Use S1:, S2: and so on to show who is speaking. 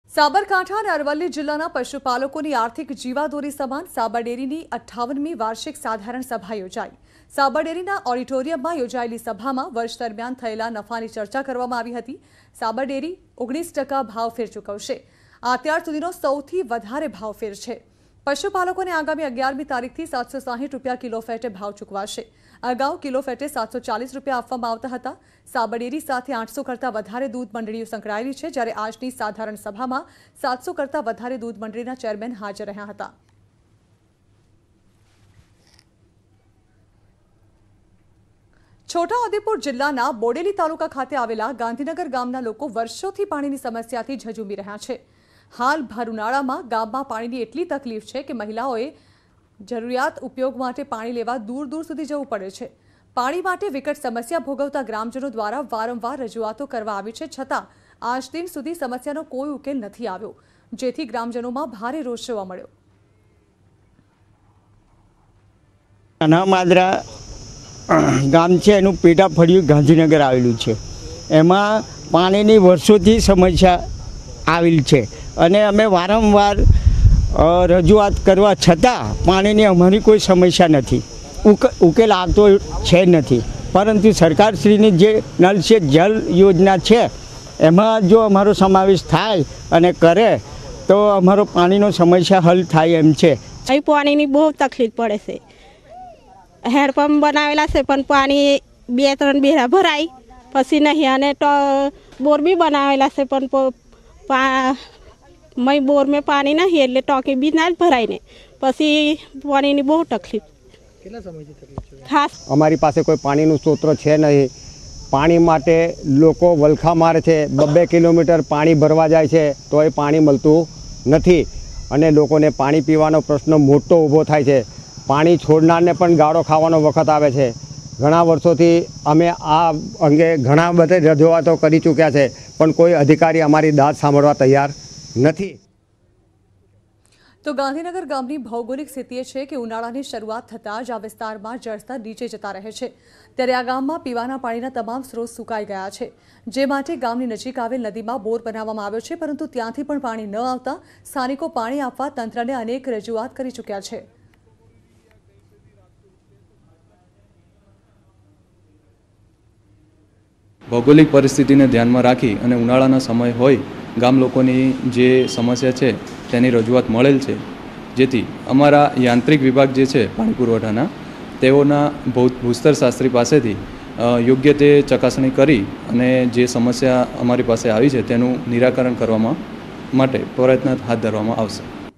S1: સાબરકાંઠા અને અરવલ્લી જિલ્લાના પશુપાલકોની આર્થિક જીવાદોરી સમાન સાબર ડેરીની 58મી વાર્ષિક સાધારણ સભા યોજાઈ। સાબર ડેરીના ઓડિટોરિયમમાં યોજાયેલી સભામાં વર્ષ દરમિયાન થયેલા નફાની ચર્ચા કરવામાં આવી હતી। સાબર ડેરી 19% ભાવફેર ચૂકવશે। આ અત્યાર સુધીનો સૌથી વધારે ભાવફેર છે। પશુપાલકોને આગામી 11મી તારીખથી 760 રૂપિયા કિલો ફેટે ભાવ ચૂકવાશે। અગાઉ કિલો ફેટે 740 રૂપિયા આપવામાં આવતા હતા। સાબર ડેરી સાથે 800 કરતાં વધારે દૂધ મંડળીઓ સંકળાયેલી છે, જ્યારે આજની સાધારણ સભામાં 700 કરતાં વધારે દૂધ મંડળીના ચેરમેન હાજર રહ્યા હતા। છોટાઉદેપુર જિલ્લાના બોડેલી તાલુકા ખાતે આવેલા ગાંધીનગર ગામના લોકો વર્ષોથી પાણીની સમસ્યાથી ઝઝૂમી રહ્યા છે। हाल भर उनाळामां गाममां पाणीनी एटली तकलीफ छे के महिलाओए जरूरियात उपयोग माटे पाणी लेवा दूर दूर सुधी जवुं पड़े छे। पाणी माटे विकट समस्या भोगवता ग्रामजनों द्वारा वारंवार रजूआतो करवा आवी छे, छतां आज दिन सुधी समस्यानो कोई उकेल नथी आव्यो, जेथी ग्रामजनोमां भारे रोष जोवा मळ्यो।
S2: अनामादरा गाम छे एनुं पेटा फळियुं गांधीनगर आवेलुं छे। एमां पाणीनी वर्षोथी समस्या आवेली छे અને અમે વારંવાર રજૂઆત કરવા છતાં પાણીની અમારી કોઈ સમસ્યા નથી, ઉકેલ આવતો છે નથી। પરંતુ સરકારશ્રીની જે નલ સે જલ યોજના છે એમાં જો અમારો સમાવેશ થાય અને કરે તો અમારો પાણીનો સમસ્યા હલ થાય એમ છે।
S3: અહીં પાણીની બહુ તકલીફ પડે છે। હેન્ડપંપ બનાવેલા છે પણ પાણી 2-3 બેરા ભરાય પછી નહીં, અને બોર બી બનાવેલા છે પણ मई बोर में पानी नहीं एटले टॉकी भी ना भराय ने पछी पानी बहुत तकलीफ।
S4: કેટલા સમયથી તકલીફ છે?
S3: ખાસ
S5: અમારી પાસે કોઈ પાણીનું સ્ત્રોત છે નહીં। પાણી માટે લોકો વલખા મારે છે, 2 કિલોમીટર પાણી ભરવા જાય છે તો એ પાણી મળતું નથી અને લોકોને પાણી પીવાનો પ્રશ્ન મોટો ઊભો થાય છે। પાણી છોડનારને પણ ગાળો ખાવાનો વખત આવે છે। ઘણા વર્ષોથી અમે આ અંગે ઘણા બધા રજૂઆતો કરી ચૂક્યા છે પણ કોઈ અધિકારી અમારી દાદ સાંભળવા તૈયાર નથી।
S1: तो गांधीनगर गामनी भौगोलिक स्थिति है कि उनाळानी शरूआत थता ज आ विस्तारमां जळस्तर नीचे जता रहे छे, त्यारे आ गाममां पीवाना पाणीना तमाम स्रोत सुकाई गया छे, जे माटे गामनी नजीक आवेल नदीमां बोर बनाववामां आव्यो छे, परंतु त्यांथी पण पाणी न आवता स्थानिको पाणी आपवा तंत्रने अनेक रजूआत करी चूक्या छे।
S6: भौगोलिक परिस्थिति ने ध्यान में राखी अने उनाळाना समय होय गाम लोकोनी जे समस्या है तेनी रजूआत मळेल छे, जेथी अमारा यांत्रिक विभाग जे छे पाणी पुरवठाना तेओना भूस्तर शास्त्री पासेथी योग्य ते चकासणी करी अने जे समस्या अमारी पासे आवी छे तेनुं निराकरण करवा माटे प्रयत्न हाथ धरवामां आवशे।